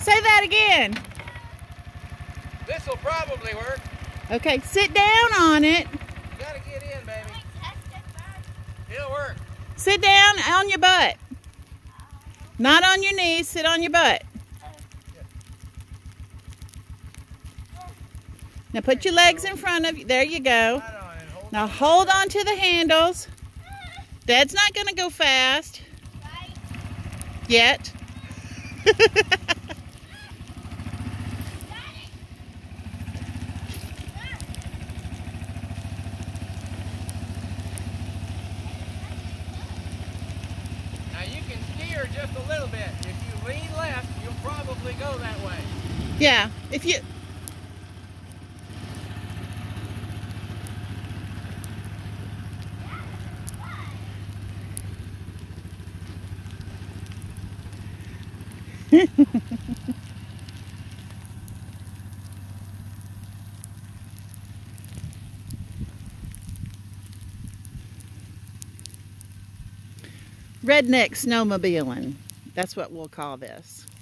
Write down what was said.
Say that again. This will probably work. Okay, sit down on it. You gotta get in, baby. It'll work. Sit down on your butt. Not on your knees, sit on your butt. Now put your legs in front of you. There you go. Now hold on to the handles. Dad's not going to go fast. Yet. Now you can steer just a little bit. If you lean left, you'll probably go that way. Yeah, if you... Redneck snowmobiling. That's what we'll call this.